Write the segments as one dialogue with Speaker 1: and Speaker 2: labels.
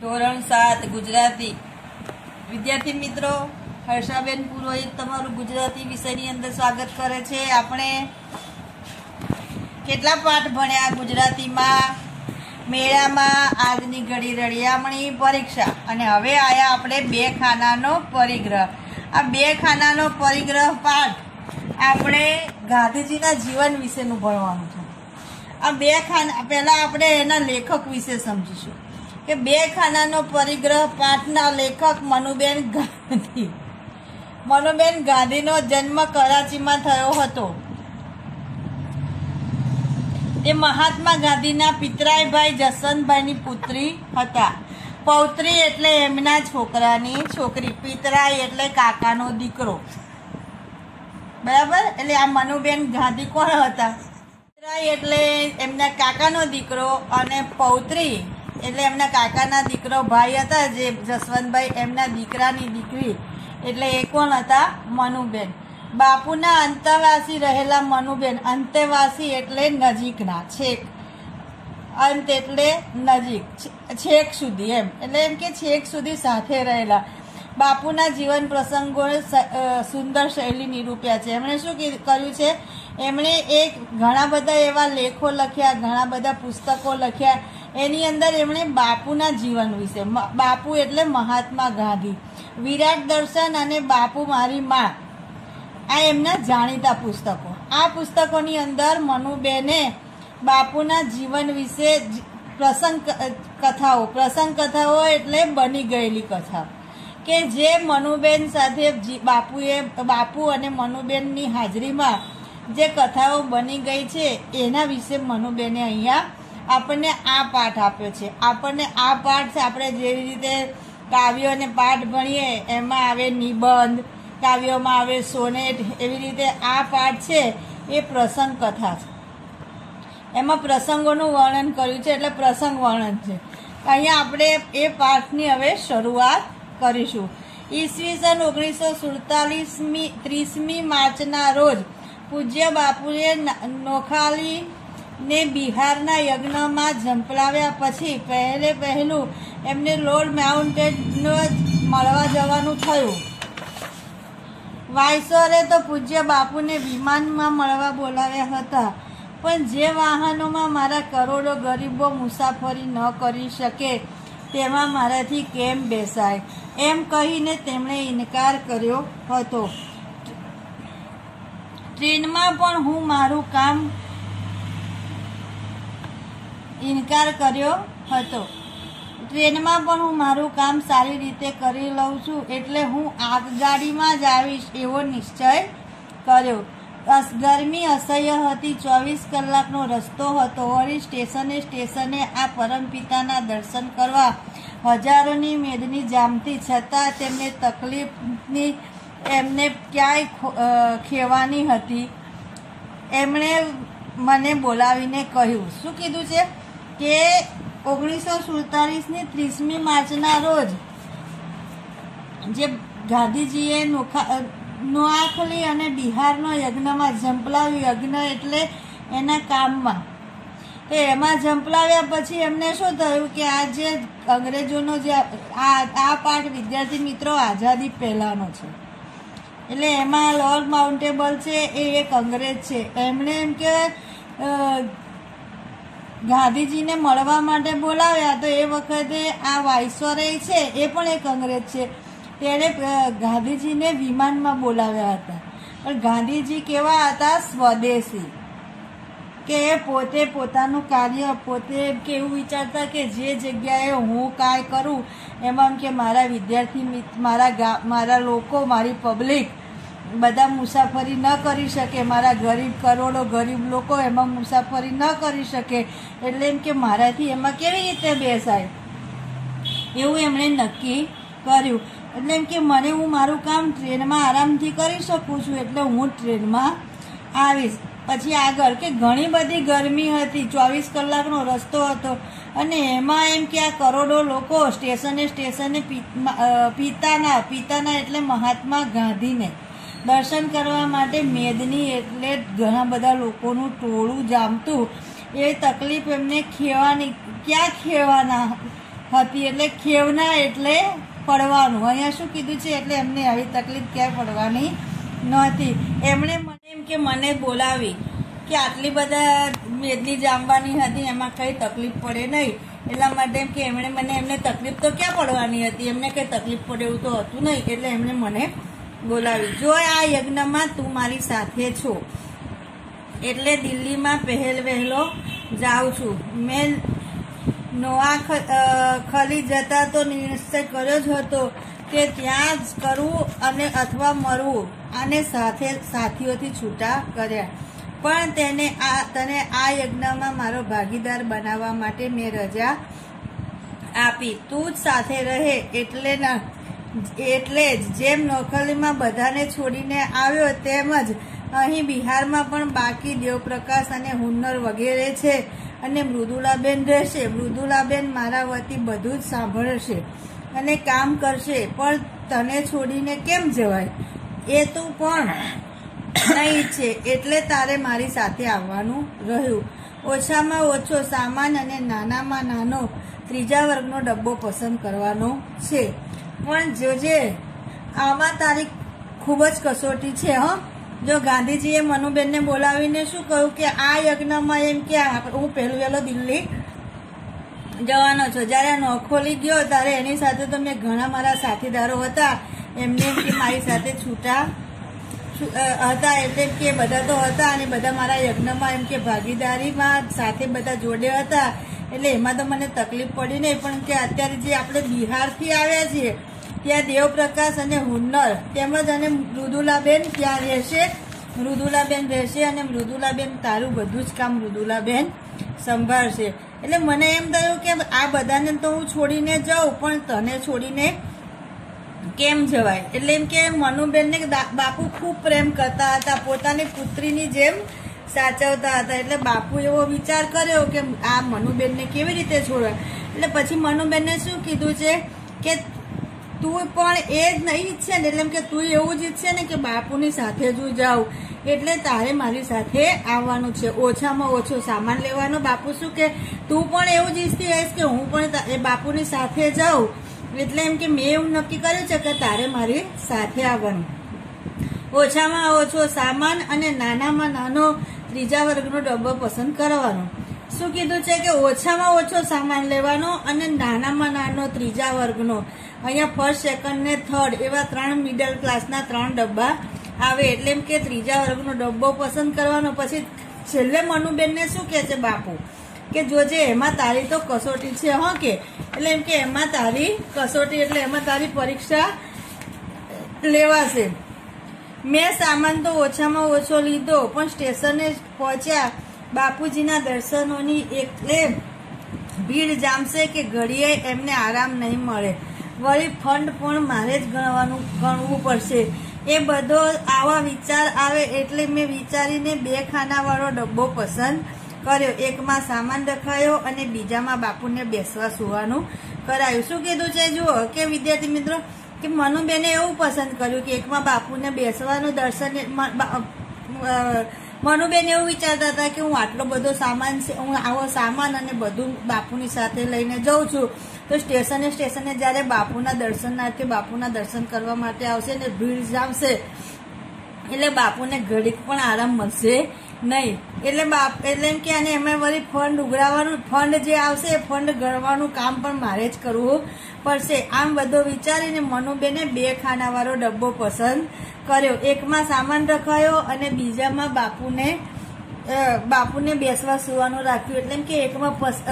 Speaker 1: ધોરણ 7 ગુજરાતી વિદ્યાર્થી મિત્રો, હર્ષાબેન પુરોહિત તમારું ગુજરાતી વિષયની અંદર સ્વાગત કરે છે। આપણે કેટલા પાઠ ભણ્યા ગુજરાતીમાં? મેળામાં, આજની ઘડી, રળિયામણી, પરીક્ષા, અને હવે આયા આપણે બે ખાનાનો પરિગ્રહ। આ બે ખાનાનો પરિગ્રહ પાઠ આપણે ગાંધીજીના જીવન વિશેનું ભણવાનું છે। આ બે ખાના પહેલા આપણે એના લેખક વિશે સમજીશું કે બે ખાનાનો પરિગ્રહ પાઠના લેખક મનુબેન ગાંધી। મનુબેન ગાંધીનો જન્મ કરાચીમાં થયો હતો। તે મહાત્મા ગાંધીના પિતરાઈભાઈ જસવંતભાઈની પુત્રી હતા। પૌત્રી એટલે એમના છોકરાની છોકરી, પિતરાઈ એટલે કાકાનો દીકરો, બરાબર। એટલે આ મનુબેન ગાંધી કોણ હતા? પિતરાઈ એટલે એમના કાકાનો દીકરો અને પૌત્રી એટલે એમના કાકાના દીકરો ભાઈ હતા જે જસવંતભાઈ, એમના દીકરાની દીકરી એટલે એ કોણ હતા? મનુબેન। બાપુના અંતેવાસી રહેલા મનુબેન, અંતેવાસી એટલે નજીકના, છેક, અંત એટલે નજીક, છેક સુધી, એટલે એમ કે છેક સુધી સાથે રહેલા। બાપુના જીવન પ્રસંગો સુંદર શૈલી નિરૂપ્યા છે। એમણે શું કર્યું છે? એમણે ઘણા બધા એવા લેખો લખ્યા, ઘણા બધા પુસ્તકો લખ્યા। એની અંદર એમણે બાપુના જીવન વિશે, બાપુ એટલે મહાત્મા ગાંધી, વિરાટ દર્શન અને બાપુ મારી માં, આ એમના જાણીતા પુસ્તકો। આ પુસ્તકોની અંદર મનુબેને બાપુના જીવન વિશે પ્રસંગ કથાઓ એટલે બની ગયેલી કથા કે જે મનુબેન સાથે બાપુ અને મનુબેનની હાજરીમાં જે કથાઓ બની ગઈ છે એના વિશે મનુબેને અહીંયા આપણને આ પાઠ આપ્યો છે। આપણને આ પાઠ છે, આપણે જેવી રીતે કાવ્યો અને પાઠ ભણીએ એમાં આવે નિબંધ, કાવ્યોમાં આવે સોનેટ, એવી રીતે આ પાઠ છે એ પ્રસંગ કથા છે। એમાં પ્રસંગોનું વર્ણન કર્યું છે એટલે પ્રસંગ વર્ણન છે। અહીંયા આપણે એ પાઠની હવે શરૂઆત કરીશું। ઈસવીસન 1947 30મી માર્ચના રોજ પૂજ્ય બાપુએ નોખાલી ને બિહારના યજ્ઞમાં ઝંપલાવ્યા પછી પહેલું એમને લોર્ડ માઉન્ટેનનો મળવા જવાનું થયું। વાઇસરોયે તો પૂજ્ય બાપુને વિમાનમાં મળવા બોલાવ્યા હતા, પણ જે વાહનોમાં મારા કરોડો ગરીબો મુસાફરી ન કરી શકે તેમાં મારાથી કેમ બેસાય, એમ કહીને તેમણે ઇનકાર કર્યો હતો। ટ્રેનમાં પણ હું મારું કામ સારી રીતે કરી લઉં છું, એટલે હું આગગાડીમાં જ આવીશ એવો નિશ્ચય કર્યો। ગરમી અસહ્ય હતી, 24 કલાકનો રસ્તો હતો। વળી સ્ટેશને આ પરમપિતાના દર્શન કરવા હજારોની મેદની જામતી, છતાં તેમને તકલીફની એમને ક્યાંય ખેવાની હતી। એમણે મને બોલાવીને કહ્યું, શું કીધું છે કે 1947ની 30મી માર્ચના રોજ જે ગાંધીજીએ નોઆખલી અને બિહારનો યજ્ઞમાં ઝંપલાવ્યું, યજ્ઞ એટલે એના કામમાં, તો એમાં ઝંપલાવ્યા પછી એમને શું થયું કે આ જે અંગ્રેજોનો જે આ પાઠ વિદ્યાર્થી મિત્રો આઝાદી પહેલાનો છે, એટલે એમાં લોર્ડ માઉન્ટેબલ છે એ એક અંગ્રેજ છે। એમણે એમ કે ગાંધીજીને મળવા માટે બોલાવ્યા, તો એ વખતે આ વાઇસરોય છે એ પણ એક અંગ્રેજ છે, તેણે ગાંધીજીને વિમાનમાં બોલાવ્યા હતા। પણ ગાંધીજી કેવા હતા? સ્વદેશી, કે પોતે પોતાનું કાર્ય પોતે કેવું વિચારતા કે જે જગ્યાએ હું કાંઈ કરું એમાં કે મારા વિદ્યાર્થી, મારા લોકો, મારી પબ્લિક બધા મુસાફરી ન કરી શકે, મારા કરોડો ગરીબ લોકો એમાં મુસાફરી ન કરી શકે, એટલે એમ કે મારાથી એમાં કેવી રીતે બેસાય એવું એમણે નક્કી કર્યું। એટલે એમ કે હું મારું કામ ટ્રેનમાં આરામથી કરી શકું છું, એટલે હું ટ્રેનમાં આવીશ। પછી આગળ કે ઘણી બધી ગરમી હતી, 24 કલાકનો રસ્તો હતો, અને એમાં એમ કે આ કરોડો લોકો સ્ટેશને પિતાના એટલે મહાત્મા ગાંધીને દર્શન કરવા માટે મેદની એટલે ઘણા બધા લોકોનું ટોળું જામતું। એ તકલીફ એમને ક્યાં ખેવાના હતી, એટલે ખેવના એટલે પડવાનું. અહીંયા શું કીધું છે, એટલે એમને આવી તકલીફ ક્યાંય પડવાની નહોતી. એમણે મને એમ કે મને બોલાવી કે આટલી બધા મેદની જામવાની હતી, એમાં કઈ તકલીફ પડે નહીં, એટલા માટે એમ કે એમને તકલીફ તો ક્યાં પડવાની હતી, એમને કઈ તકલીફ પડે એવું તો હતું નહીં, એટલે એમણે મને બોલાવી. જો આ યજ્ઞમાં તું મારી સાથે છો, એટલે દિલ્હીમાં વહેલો જાઉં છું. મેં નોઆ ખલી જતા તો નિશ્ચય કર્યો જ હતો કે ત્યાં જ કરવું અને અથવા મરવું, અને સાથીઓથી છૂટા કર્યા. પણ તને આ યજ્ઞમાં મારો ભાગીદાર બનાવવા માટે મેં રજા આપી. તું જ સાથે રહે, એટલે જ જેમ નોખલીમાં બધાને છોડીને આવ્યો, તેમજ અહીં બિહારમાં પણ બાકી દેવપ્રકાશ અને હુન્નર વગેરે છે, અને મૃદુલાબેન રહેશે. મૃદુલાબેન મારા વતી બધું જ સાંભળશે અને કામ કરશે. પણ તને છોડીને કેમ જવાય, એ તું પણ નહીં છે, એટલે તારે મારી સાથે આવવાનું રહ્યું. ઓછામાં ઓછો સામાન અને નાનામાં નાનો ત્રીજા વર્ગનો ડબ્બો પસંદ કરવાનો છે. પણ જોજે, આમાં તારી ખૂબ જ કસોટી છે. જો ગાંધીજીએ મનુબેનને બોલાવીને શું કહ્યું કે આ યજ્ઞમાં એમ કે હું વહેલો દિલ્હી જવાનો છું. જ્યારે નોખોલી ગયો ત્યારે એની સાથે તો મેં ઘણા મારા સાથીદારો હતા, એમને એમ કે મારી સાથે છૂટા હતા, એટલે કે બધા તો હતા, અને બધા મારા યજ્ઞમાં એમ કે ભાગીદારીમાં સાથે બધા જોડે હતા, એટલે એમાં તો મને તકલીફ પડી નહીં. પણ કે અત્યારે જે આપણે બિહારથી આવ્યા છીએ, ત્યાં દેવપ્રકાશ અને હુન્નર તેમજ અને મૃદુલાબેન ત્યાં રહેશે. મૃદુલાબેન રહેશે અને મૃદુલાબેન તારું બધું જ કામ મૃદુલાબેન સંભાળશે. એટલે મને એમ થયું કે આ બધાને તો હું છોડીને જાઉં, પણ તને છોડીને કેમ જવાય. એટલે એમ કે મનુબેનને બાપુ ખૂબ પ્રેમ કરતા હતા, પોતાની પુત્રીની જેમ સાચવતા હતા. એટલે બાપુ એવો વિચાર કર્યો કે આ મનુબેનને કેવી રીતે છોડવા. એટલે પછી મનુબેનને શું કીધું છે કે તું પણ એ જ નહીં ઈચ્છે ને, એટલે એમ કે તું એવું જ ઈચ્છે ને કે બાપુની સાથે જ હું જાઉં, એટલે તારે મારી સાથે આવવાનું છે. ઓછામાં ઓછો સામાન લેવાનો. બાપુ શું કે તું પણ એવું જ ઈચ્છતી હોઈશ કે હું પણ એ બાપુની સાથે જાઉં, એટલે એમ કે મેં એવું નક્કી કર્યું છે કે તારે મારી સાથે આવવાનું. ઓછામાં ઓછો સામાન અને નાનામાં નાનો ત્રીજા વર્ગનો ડબ્બો પસંદ કરવાનો. શું કીધું છે કે ઓછામાં ઓછો સામાન લેવાનો અને નાનામાં નાનો ત્રીજા વર્ગનો. અહીંયા ફર્સ્ટ, સેકન્ડ ને થર્ડ એવા 3 મિડલ ક્લાસના 3 ડબ્બા આવે, એટલે એમ કે ત્રીજા વર્ગનો ડબ્બો પસંદ કરવાનો. પછી છેલ્લે મનુબેનને શું કે છે બાપુ કે જોજે, એમાં તારી તો કસોટી છે. કે એટલે એમ કે એમાં તારી કસોટી, એટલે એમાં તારી પરીક્ષા લેવાશે. મેં સામાન તો ઓછામાં ઓછો લીધો, પણ સ્ટેશને પહોંચ્યા બાપુજીના દર્શનોની એટલે ભીડ જામશે કે ઘડીએ એમને આરામ નહીં મળે. વળી ફંડ પણ મારે જ ગણવું પડશે. એ બધો આવા વિચાર આવે, એટલે મેં વિચારીને 2 ખાનાવાળો ડબ્બો પસંદ કર્યો. એકમાં સામાન રખાયો અને બીજામાં બાપુને બેસવા સુવાનું કરાયું. શું કીધું છે જુઓ કે વિદ્યાર્થી મિત્રો, કે મનુબેને એવું પસંદ કર્યું કે એકમાં બાપુને બેસવાનું દર્શન. મનુબેન એવું વિચારતા હતા કે હું આટલો બધો સામાન છે, હું આવો સામાન અને બધું બાપુની સાથે લઈને જાઉં છું, તો સ્ટેશને જ્યારે બાપુના દર્શનાર્થે બાપુના દર્શન કરવા માટે આવશે ને ભીડ જામશે, એટલે બાપુને ઘડીક પણ આરામ મળશે નહીં. એટલે એમ કે અને એમાં વળી ફંડ ઉઘરાવાનું, ફંડ જે આવશે એ ફંડ ગણવાનું કામ પણ મારે જ કરવું પડશે. આમ બધો વિચારીને મનુબેને 2 ખાનાવાળો ડબ્બો પસંદ કર્યો. એકમાં સામાન રખાયો અને બીજામાં બાપુને બેસવા સુવાનું રાખ્યું. એટલે કે એકમાં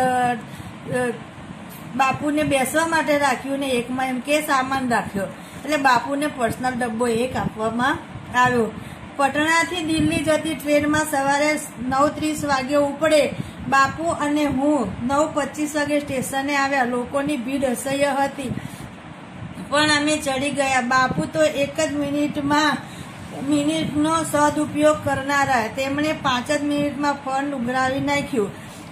Speaker 1: બાપુને બેસવા માટે રાખ્યું ને એકમાં એમ કે સામાન રાખ્યો. એટલે બાપુને પર્સનલ ડબ્બો એક આપવામાં આવ્યો. પટણાથી દિલ્હી જતી ટ્રેનમાં સવારે 9:30 વાગે ઉપડે. બાપુ અને હું 9:25 વાગે સ્ટેશને આવ્યા. લોકોની ભીડ અસહ્ય હતી, પણ અમે ચડી ગયા. બાપુ તો એક જ મિનિટનો સદુપયોગ કરનારા. તેમણે 5 જ મિનિટમાં ફંડ ઉઘરાવી નાખ્યું.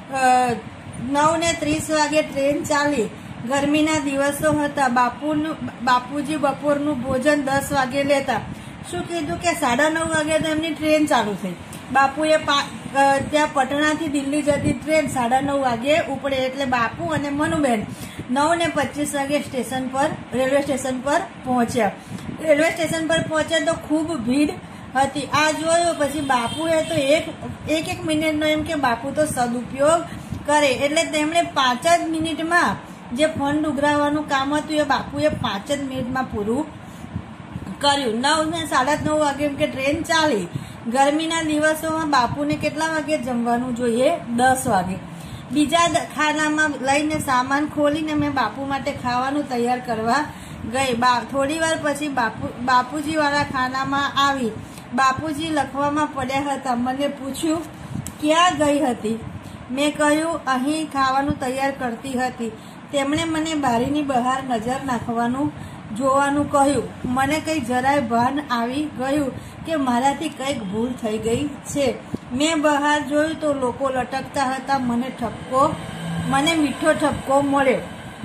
Speaker 1: 9:30 વાગે ટ્રેન ચાલી. ગરમીના દિવસો હતા. બાપુજી બપોરનું ભોજન 10 વાગે લેતા. શું કીધું કે 9:30 વાગે તો એમની ટ્રેન ચાલુ થઈ. બાપુએ ત્યાં પટણાથી દિલ્હી જતી ટ્રેન 9:30 વાગે ઉપડે, એટલે બાપુ અને મનુબેન 9:25 વાગે રેલવે સ્ટેશન પર પહોંચ્યા. રેલવે સ્ટેશન પર પહોંચ્યા તો ખૂબ ભીડ હતી. આ જોયું પછી બાપુએ તો એક મિનિટનો એમ કે બાપુ તો સદુપયોગ કરે એટલે તેમણે 5 જ મિનિટમાં જે ફંડ ઉઘરાવવાનું કામ હતું એ બાપુએ 5 જ મિનિટમાં પૂરું કર્યું. 9 ને 9:30 વાગે એમ કે ટ્રેન ચાલી. ગરમીના દિવસોમાં બાપુને કેટલા વાગે જમવાનું જોઈએ? 10 વાગે. બીજા ખાનામાં લઈને સામાન ખોલીને મેં બાપુ માટે ખાવાનું તૈયાર કરવા ગઈ. થોડી વાર પછી બાપુજી વાળા ખાનામાં આવી. બાપુજી લખવામાં પડ્યા હતા. મને પૂછ્યું ક્યાં ગઈ હતી? મેં કહ્યું અહીં ખાવાનું તૈયાર કરતી હતી. તેમણે મને બારીની બહાર નજર નાખવાનું જોવાનું કહ્યું. મને કંઈ જરાય ભાન આવી ગયું કે મારાથી કંઈક ભૂલ થઈ ગઈ છે. મેં બહાર જોયું તો લોકો લટકતા હતા. મને મીઠો ઠપકો મળ્યો.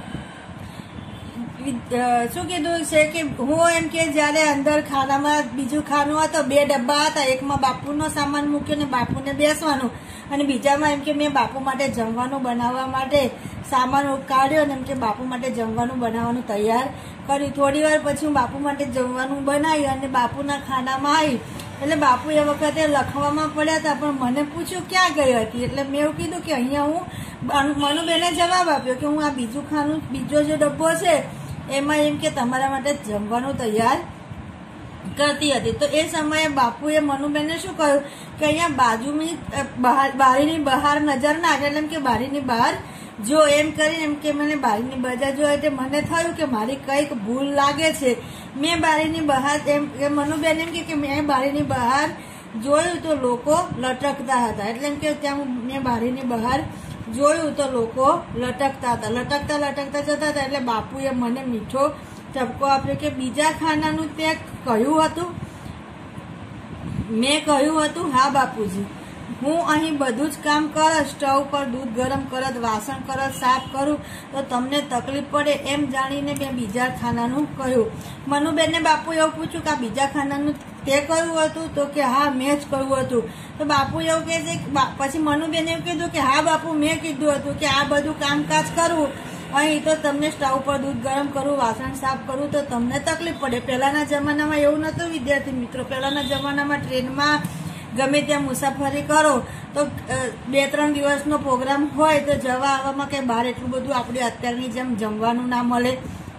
Speaker 1: શું કીધું છે કે હું એમ કે જયારે અંદર ખાનામાં બીજું ખાનું હતું, 2 ડબ્બા હતા. એકમાં બાપુનો સામાન મૂક્યો ને બાપુને બેસવાનું, અને બીજામાં એમ કે મેં બાપુ માટે જમવાનું બનાવવા માટે સામાન કાઢ્યો અને એમ કે બાપુ માટે જમવાનું બનાવવાનું તૈયાર કર્યું. થોડી વાર પછી હું બાપુ માટે જમવાનું બનાવી અને બાપુના ખાનામાં આવી. એટલે બાપુ એ વખતે લખવામાં પડ્યા હતા, પણ મને પૂછ્યું ક્યાં ગઈ હતી. એટલે મેં એવું કીધું કે અહીંયા હું મનુબેને જવાબ આપ્યો કે હું આ બીજો જે ડબ્બો છે એમાં એમ કે તમારા માટે જમવાનું તૈયાર કરતી હતી. તો એ સમયે બાપુએ મનુબેનને શું કહ્યું કે અહીંયા બારીની બહાર નજર નાખે, એટલે એમ કે બારીની બહાર જો એમ કરીને એમ કે મને બારીની બજાર જોયો એટલે મને થયું કે મારી કંઈક ભૂલ લાગે છે. મેં બારીની બહાર મનુબેન એમ કે મેં બારીની બહાર જોયું તો લોકો લટકતા હતા. એટલે એમ કે ત્યાં મેં બારીની બહાર જોયું તો લોકો લટકતા જતા હતા. એટલે બાપુએ મને મીઠો ઠપકો આપ્યો કે બીજા ખાનાનું તે કહ્યું હતું? મેં કહ્યું હતું હા બાપુજી, હું અહીં બધું જ કામ કરત, સ્ટવ પર દૂધ ગરમ કરત, વાસણ કરત, સાફ કરું તો તમને તકલીફ પડે એમ જાણીને મેં બીજા ખાનાનું કહ્યું. મનુબેનને બાપુ એવું પૂછ્યું કે આ બીજા ખાનાનું તે કહ્યું હતું? તો કે હા મેં જ કહ્યું હતું. તો બાપુ એવું કહે છે. પછી મનુબેન એવું કીધું કે હા બાપુ મેં કીધું હતું કે આ બધું કામકાજ કરવું, અહીં તો તમને સ્ટવ પર દૂધ ગરમ કરવું, વાસણ સાફ કરવું તો તમને તકલીફ પડે. પહેલાના જમાનામાં એવું નહોતું વિદ્યાર્થી મિત્રો. પહેલાના જમાનામાં ટ્રેનમાં ગમે ત્યાં મુસાફરી કરો તો 2-3 દિવસનો પ્રોગ્રામ હોય તો જવા આવવામાં કંઈ બહાર એટલું બધું આપણે અત્યારની જેમ જમવાનું ના મળે.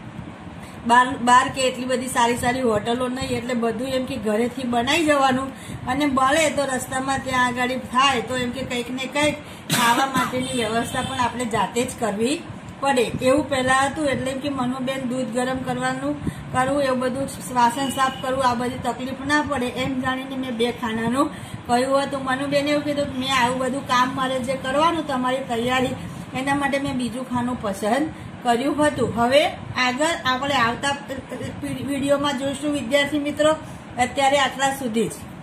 Speaker 1: બહાર કે એટલી બધી સારી હોટલો નહીં, એટલે બધું એમ કે ઘરેથી બનાવી જવાનું, અને મળે તો રસ્તામાં ત્યાં આગળ થાય તો એમ કે કંઈક ને કંઈક ખાવા માટેની વ્યવસ્થા પણ આપણે જાતે જ કરવી પડે. એવું પહેલા હતું. એટલે એમ કે મનુબેન દૂધ ગરમ કરવું, એવું બધું વાસણ સાફ કરવું, આ બધી તકલીફ ના પડે એમ જાણીને મેં 2 ખાનાનું કહ્યું હતું. મનુબેને એવું કીધું કે મેં આવું બધું કામ મારે જે કરવાનું તમારી તૈયારી એના માટે મેં બીજું ખાનું પસંદ કર્યું હતું. હવે આગળ આપણે આવતા વિડીયોમાં જોઈશું વિદ્યાર્થી મિત્રો. અત્યારે આટલા સુધી જ.